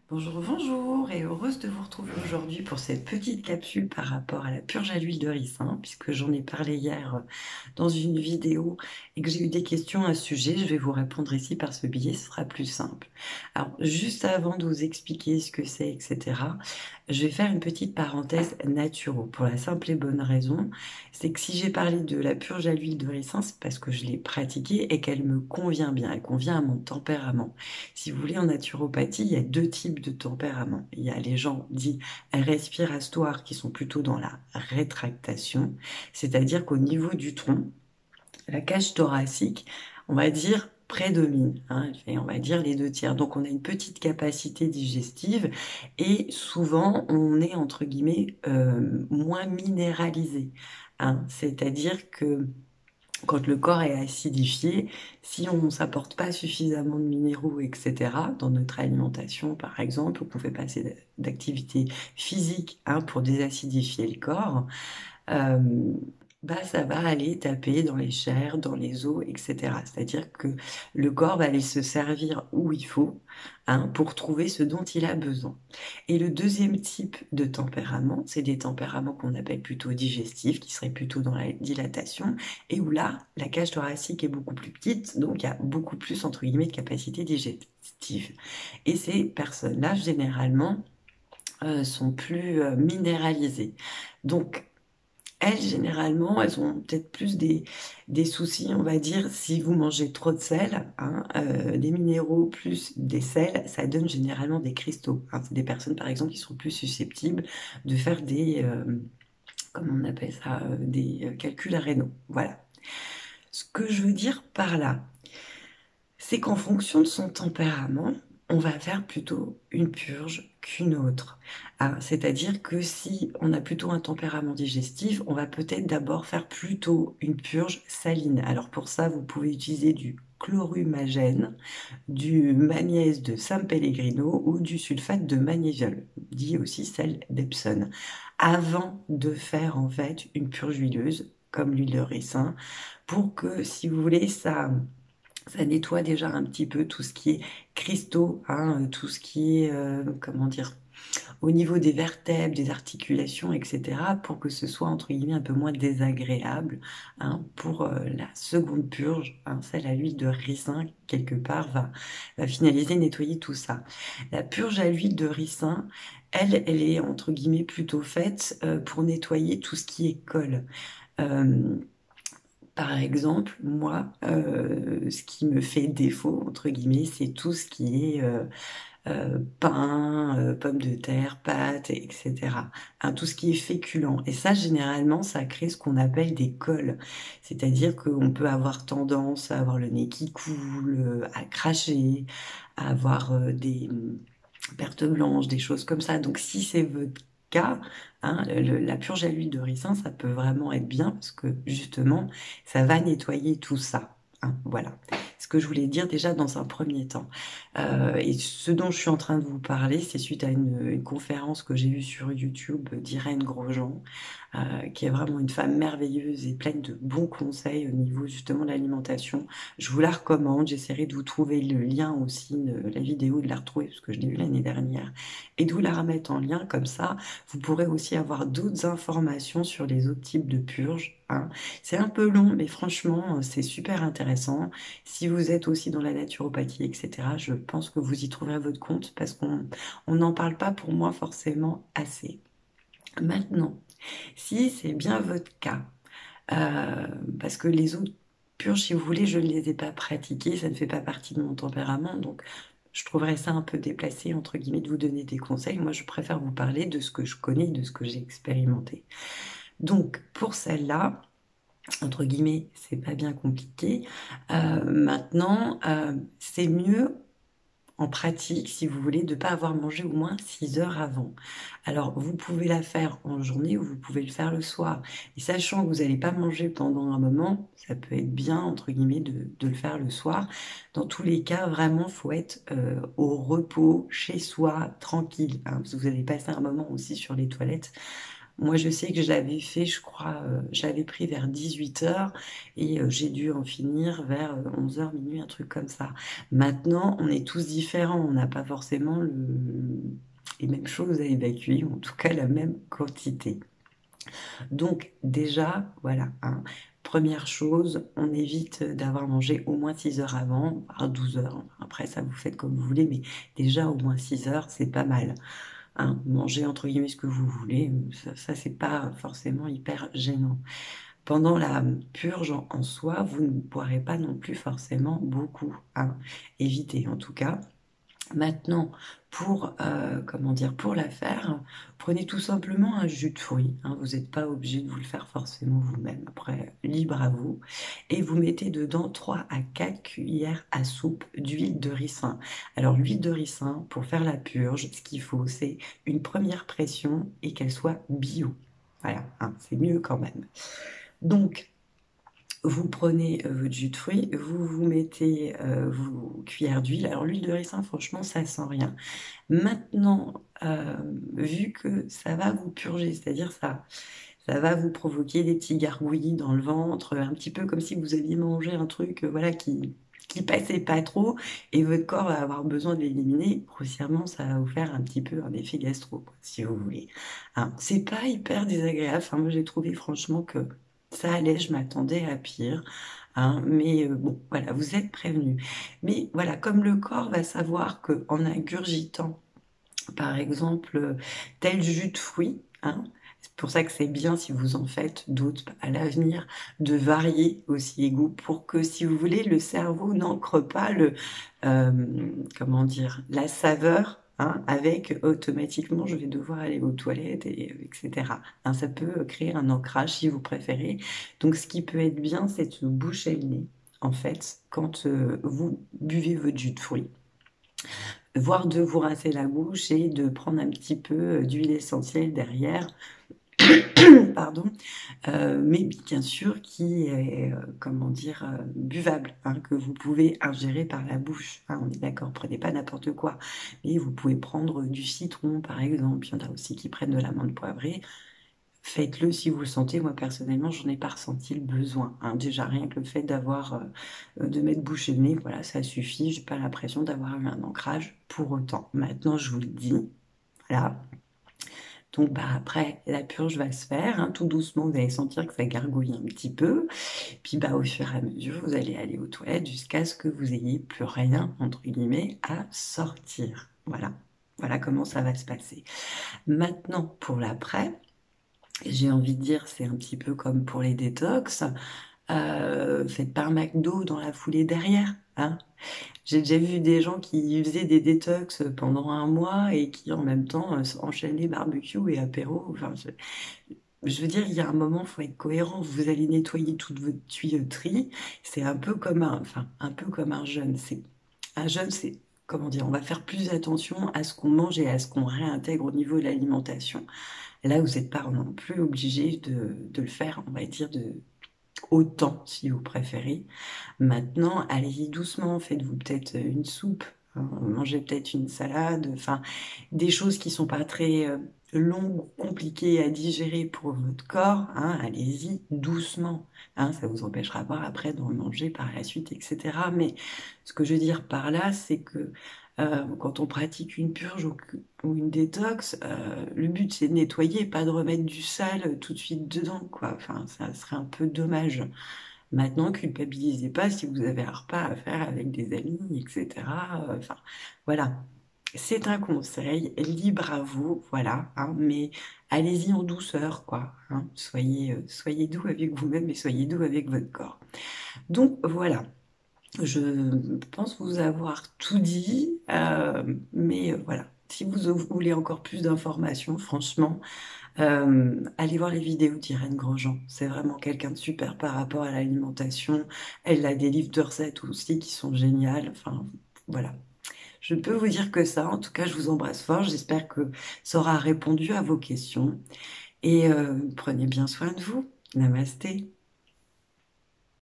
Bonjour, bonjour, et heureuse de vous retrouver aujourd'hui pour cette petite capsule par rapport à la purge à l'huile de ricin, puisque j'en ai parlé hier dans une vidéo et que j'ai eu des questions à ce sujet. Je vais vous répondre ici par ce biais, ce sera plus simple. Alors, juste avant de vous expliquer ce que c'est, etc., je vais faire une petite parenthèse naturo, pour la simple et bonne raison, c'est que si j'ai parlé de la purge à l'huile de ricin, c'est parce que je l'ai pratiquée et qu'elle me convient bien, elle convient à mon tempérament. Si vous voulez, en naturopathie, il y a deux types de tempéraments. Il y a les gens dits respiratoires qui sont plutôt dans la rétractation, c'est-à-dire qu'au niveau du tronc, la cage thoracique, on va dire, prédomine, hein, et on va dire les deux tiers. Donc on a une petite capacité digestive et souvent on est entre guillemets moins minéralisé, hein. C'est-à-dire que quand le corps est acidifié, si on ne s'apporte pas suffisamment de minéraux, etc., dans notre alimentation, par exemple, ou qu'on fait pas assez d'activité physique, hein, pour désacidifier le corps, euh, bah, ça va aller taper dans les chairs, dans les os, etc. C'est-à-dire que le corps va aller se servir où il faut, hein, pour trouver ce dont il a besoin. Et le deuxième type de tempérament, c'est des tempéraments qu'on appelle plutôt digestifs, qui seraient plutôt dans la dilatation, et où là, la cage thoracique est beaucoup plus petite, donc il y a beaucoup plus, entre guillemets, de capacité digestive. Et ces personnes-là, généralement, sont plus minéralisées. Donc, elles, généralement, elles ont peut-être plus des soucis, on va dire, si vous mangez trop de sel, hein, des minéraux plus des sels, ça donne généralement des cristaux, hein. C'est des personnes, par exemple, qui sont plus susceptibles de faire comment on appelle ça, des calculs rénaux. Voilà. Ce que je veux dire par là, c'est qu'en fonction de son tempérament, on va faire plutôt une purge qu'une autre. Ah, c'est-à-dire que si on a plutôt un tempérament digestif, on va peut-être d'abord faire plutôt une purge saline. Alors pour ça, vous pouvez utiliser du chlorumagène, du magnése de San Pellegrino ou du sulfate de magnésiol, dit aussi sel d'Epsom, avant de faire en fait une purge huileuse comme l'huile de ricin, pour que, si vous voulez, ça nettoie déjà un petit peu tout ce qui est cristaux, hein, tout ce qui est, comment dire, au niveau des vertèbres, des articulations, etc., pour que ce soit, entre guillemets, un peu moins désagréable, hein, pour la seconde purge, hein, celle à l'huile de ricin, quelque part, va finaliser, nettoyer tout ça. La purge à l'huile de ricin, elle est, entre guillemets, plutôt faite pour nettoyer tout ce qui est colle. Euh, Par exemple, moi, ce qui me fait défaut, entre guillemets, c'est tout ce qui est pain, pommes de terre, pâtes, etc. Hein, tout ce qui est féculent. Et ça, généralement, ça crée ce qu'on appelle des cols. C'est-à-dire qu'on peut avoir tendance à avoir le nez qui coule, à cracher, à avoir des pertes blanches, des choses comme ça. Donc, si c'est votre cas, hein, la purge à l'huile de ricin, ça peut vraiment être bien parce que justement, ça va nettoyer tout ça, hein. Voilà ce que je voulais dire déjà dans un premier temps. Et ce dont je suis en train de vous parler, c'est suite à une conférence que j'ai vue sur YouTube d'Irène Grosjean, qui est vraiment une femme merveilleuse et pleine de bons conseils au niveau justement de l'alimentation. Je vous la recommande, j'essaierai de vous trouver le lien aussi, la vidéo, de la retrouver parce que je l'ai vue l'année dernière, et de vous la remettre en lien, comme ça vous pourrez aussi avoir d'autres informations sur les autres types de purges, hein. C'est un peu long, mais franchement, c'est super intéressant. Si vous êtes aussi dans la naturopathie, etc., je pense que vous y trouverez votre compte parce qu'on n'en parle pas pour moi forcément assez. Maintenant, si c'est bien votre cas, parce que les autres purges, si vous voulez, je ne les ai pas pratiquées, ça ne fait pas partie de mon tempérament, donc je trouverais ça un peu déplacé, entre guillemets, de vous donner des conseils. Moi, je préfère vous parler de ce que je connais, de ce que j'ai expérimenté. Donc, pour celle-là, entre guillemets, c'est pas bien compliqué. Maintenant, c'est mieux en pratique, si vous voulez, de ne pas avoir mangé au moins 6 heures avant. Alors, vous pouvez la faire en journée ou vous pouvez le faire le soir. Et sachant que vous n'allez pas manger pendant un moment, ça peut être bien, entre guillemets, de le faire le soir. Dans tous les cas, vraiment, faut être au repos, chez soi, tranquille, hein, parce que vous allez passer un moment aussi sur les toilettes Moi, je sais que je l'avais fait, je crois, je l'avais pris vers 18 h et j'ai dû en finir vers 11 h, minuit, un truc comme ça. Maintenant, on est tous différents, on n'a pas forcément les mêmes choses à évacuer, ou en tout cas la même quantité. Donc déjà, voilà, hein, première chose, on évite d'avoir mangé au moins 6 heures avant, voire 12 heures. Après, ça vous faites comme vous voulez, mais déjà au moins 6 heures, c'est pas mal. Hein. Mangez entre guillemets ce que vous voulez, ça c'est pas forcément hyper gênant. Pendant la purge en soi, vous ne boirez pas non plus forcément beaucoup. Hein. Évitez en tout cas. Maintenant, comment dire, pour la faire, prenez tout simplement un jus de fruits. Hein, vous n'êtes pas obligé de vous le faire forcément vous-même. Après, libre à vous. Et vous mettez dedans 3 à 4 cuillères à soupe d'huile de ricin. Alors, l'huile de ricin, pour faire la purge, ce qu'il faut, c'est une première pression et qu'elle soit bio. Voilà, hein, c'est mieux quand même. Donc, vous prenez votre jus de fruits, vous mettez vos cuillères d'huile. Alors l'huile de ricin, franchement, ça sent rien. Maintenant, vu que ça va vous purger, c'est-à-dire ça va vous provoquer des petits gargouillis dans le ventre, un petit peu comme si vous aviez mangé un truc, voilà, qui passait pas trop, et votre corps va avoir besoin de l'éliminer. Grossièrement, ça va vous faire un petit peu un effet gastro, quoi, si vous voulez. Hein, c'est pas hyper désagréable. Enfin, moi, j'ai trouvé franchement que ça allait, je m'attendais à pire. Hein, mais bon, voilà, vous êtes prévenus. Mais voilà, comme le corps va savoir qu'en ingurgitant, par exemple, tel jus de fruits, hein, c'est pour ça que c'est bien si vous en faites d'autres à l'avenir, de varier aussi les goûts pour que, si vous voulez, le cerveau n'ancre pas euh, comment dire, la saveur. Hein, avec automatiquement, je vais devoir aller aux toilettes, etc. Hein, ça peut créer un ancrage si vous préférez. Donc, ce qui peut être bien, c'est de se boucher le nez, en fait, quand vous buvez votre jus de fruits, voire de vous rincer la bouche et de prendre un petit peu d'huile essentielle derrière, pardon, mais bien sûr qui est, comment dire, buvable, hein, que vous pouvez ingérer par la bouche. Hein, on est d'accord, prenez pas n'importe quoi, mais vous pouvez prendre du citron par exemple. Il y en a aussi qui prennent de l'amande poivrée. Faites-le si vous le sentez. Moi, personnellement, j'en ai pas ressenti le besoin. Hein. Déjà, rien que le fait de m'être bouché le nez, voilà, ça suffit. J'ai pas l'impression d'avoir eu un ancrage pour autant. Maintenant, je vous le dis, voilà. Donc, bah, après, la purge va se faire. Hein. Tout doucement, vous allez sentir que ça gargouille un petit peu. Puis, bah, au fur et à mesure, vous allez aller aux toilettes jusqu'à ce que vous ayez plus rien, entre guillemets, à sortir. Voilà. Voilà comment ça va se passer. Maintenant, pour l'après, j'ai envie de dire, c'est un petit peu comme pour les détox. Faites pas un McDo dans la foulée derrière. Hein. J'ai déjà vu des gens qui faisaient des détox pendant un mois et qui en même temps enchaînaient barbecue et apéro. Enfin, je veux dire, il y a un moment, il faut être cohérent. Vous allez nettoyer toute votre tuyauterie. C'est un peu comme un peu comme un jeûne. Un jeûne, c'est, comment dire, on va faire plus attention à ce qu'on mange et à ce qu'on réintègre au niveau de l'alimentation. Là, vous n'êtes pas non plus obligé de le faire, on va dire, autant, si vous préférez. Maintenant, allez-y doucement, faites-vous peut-être une soupe, hein, mangez peut-être une salade, enfin, des choses qui sont pas très longues ou compliquées à digérer pour votre corps. Hein, allez-y doucement. Hein, ça vous empêchera pas après d'en manger par la suite, etc. Mais ce que je veux dire par là, c'est que quand on pratique une purge ou une détox, le but c'est de nettoyer, pas de remettre du sale tout de suite dedans, quoi. Enfin, ça serait un peu dommage. Maintenant, culpabilisez pas si vous avez un repas à faire avec des amis, etc. Enfin, voilà. C'est un conseil, libre à vous, voilà, hein, mais allez-y en douceur, quoi. Hein. Soyez doux avec vous-même et soyez doux avec votre corps. Donc voilà, je pense vous avoir tout dit, mais voilà. Si vous voulez encore plus d'informations, franchement, allez voir les vidéos d'Irène Grosjean. C'est vraiment quelqu'un de super par rapport à l'alimentation. Elle a des livres de recettes aussi qui sont géniales. Enfin, voilà. Je ne peux vous dire que ça. En tout cas, je vous embrasse fort. J'espère que ça aura répondu à vos questions. Et prenez bien soin de vous. Namasté.